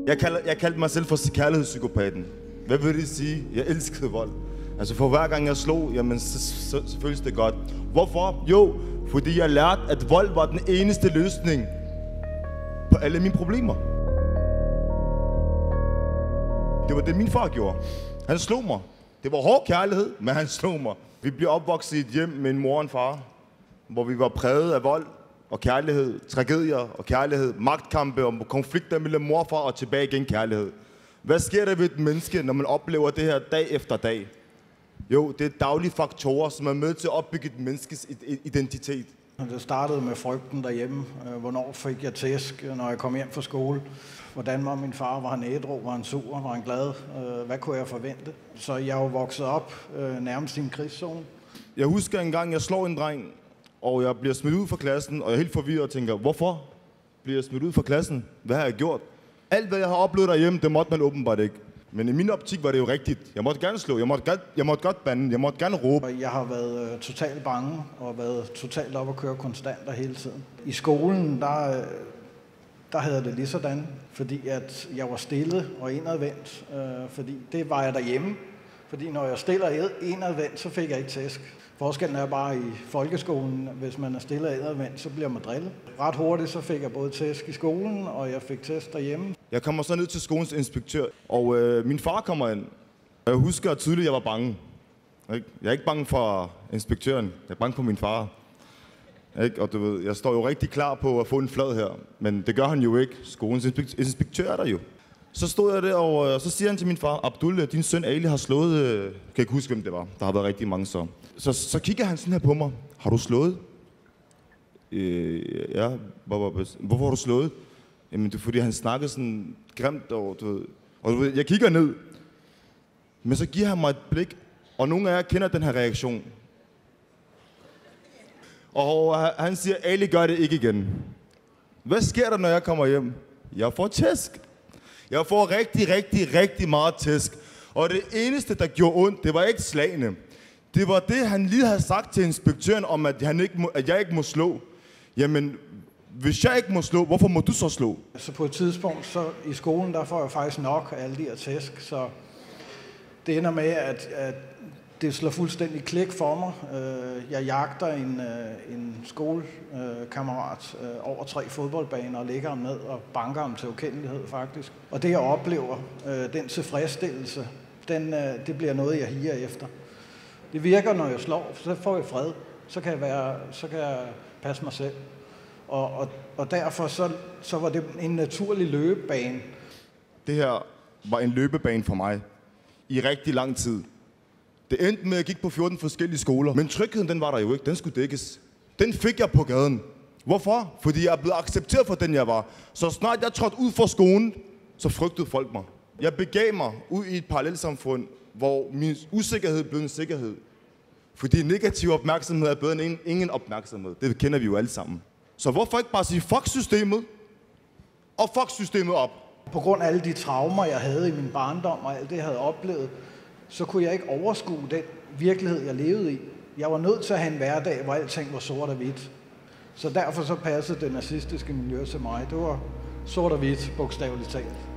Jeg kaldte mig selv for kærlighedspsykopaten. Hvad vil det sige? Jeg elskede vold. Altså for hver gang jeg slog, jamen så føles det godt. Hvorfor? Jo, fordi jeg lærte, at vold var den eneste løsning på alle mine problemer. Det var det, min far gjorde. Han slog mig. Det var hård kærlighed, men han slog mig. Vi blev opvokset i et hjem med en mor og en far, hvor vi var præget af vold og kærlighed, tragedier og kærlighed, magtkampe og konflikter mellem mor og far og tilbage igen kærlighed. Hvad sker der ved et menneske, når man oplever det her dag efter dag? Jo, det er daglige faktorer, som er med til at opbygge et menneskes identitet. Det startede med frygten derhjemme. Hvornår fik jeg tæsk, når jeg kom hjem fra skole? Hvordan var min far? Var han ædru? Var han sur? Var han glad? Hvad kunne jeg forvente? Så jeg er jo vokset op nærmest i en krigszone. Jeg husker engang, jeg slår en dreng, og jeg bliver smidt ud fra klassen, og jeg er helt forvirret og tænker, hvorfor bliver jeg smidt ud fra klassen? Hvad har jeg gjort? Alt, hvad jeg har oplevet derhjemme, det måtte man åbenbart ikke. Men i min optik var det jo rigtigt. Jeg måtte gerne slå, jeg måtte godt bande, jeg måtte gerne råbe. Jeg har været totalt bange og været totalt op at køre konstant hele tiden. I skolen, der havde det lige sådan, fordi at jeg var stille og indadvendt. Fordi det var jeg derhjemme. Fordi når jeg stiller indadvendt, så fik jeg ikke tæsk. Forskellen er bare i folkeskolen, hvis man er stille og indadvendt, så bliver man drillet. Ret hurtigt så fik jeg både tæsk i skolen, og jeg fik tæsk derhjemme. Jeg kommer så ned til skolens inspektør, og min far kommer ind. Jeg husker tydeligt, at jeg var bange. Jeg er ikke bange for inspektøren, jeg er bange for min far. Og du ved, jeg står jo rigtig klar på at få en flad her, men det gør han jo ikke. Skolens inspektør er der jo. Så stod jeg der, og så siger han til min far, Abdul, din søn Ali har slået... Jeg kan ikke huske, hvem det var. Der har været rigtig mange så. Så kigger han sådan her på mig. Har du slået? Ja. Hvorfor har du slået? Jamen, det er fordi, han snakkede sådan grimt, og du ved, jeg kigger ned. Men så giver han mig et blik, og nogle af jer kender den her reaktion. Og han siger, Ali gør det ikke igen. Hvad sker der, når jeg kommer hjem? Jeg får tæsk. Jeg får rigtig meget tæsk. Og det eneste, der gjorde ondt, det var ikke slagene. Det var det, han lige havde sagt til inspektøren om, at jeg ikke må slå. Jamen, hvis jeg ikke må slå, hvorfor må du så slå? Så på et tidspunkt, så i skolen, der får jeg faktisk nok af alle de her tæsk. Så det ender med, at det slår fuldstændig klik for mig. Jeg jagter en skolekammerat over 3 fodboldbaner og lægger ham ned og banker ham til ukendelighed faktisk. Og det jeg oplever, den tilfredsstillelse, det bliver noget, jeg higer efter. Det virker, når jeg slår, så får jeg fred. Så kan jeg passe mig selv. Og derfor så var det en naturlig løbebane. Det her var en løbebane for mig i rigtig lang tid. Det endte med, at jeg gik på 14 forskellige skoler. Men trygheden, den var der jo ikke. Den skulle dækkes. Den fik jeg på gaden. Hvorfor? Fordi jeg er blevet accepteret for den, jeg var. Så snart jeg trådte ud fra skolen, så frygtede folk mig. Jeg begav mig ud i et parallelsamfund, hvor min usikkerhed blev en sikkerhed. Fordi negativ opmærksomhed er bedre end ingen opmærksomhed. Det kender vi jo alle sammen. Så hvorfor ikke bare sige fuck systemet, og fuck systemet op? På grund af alle de traumer, jeg havde i min barndom og alt det, jeg havde oplevet, så kunne jeg ikke overskue den virkelighed, jeg levede i. Jeg var nødt til at have en hverdag, hvor alting var sort og hvidt. Så derfor så passede det nazistiske miljø til mig. Det var sort og hvidt, bogstaveligt talt.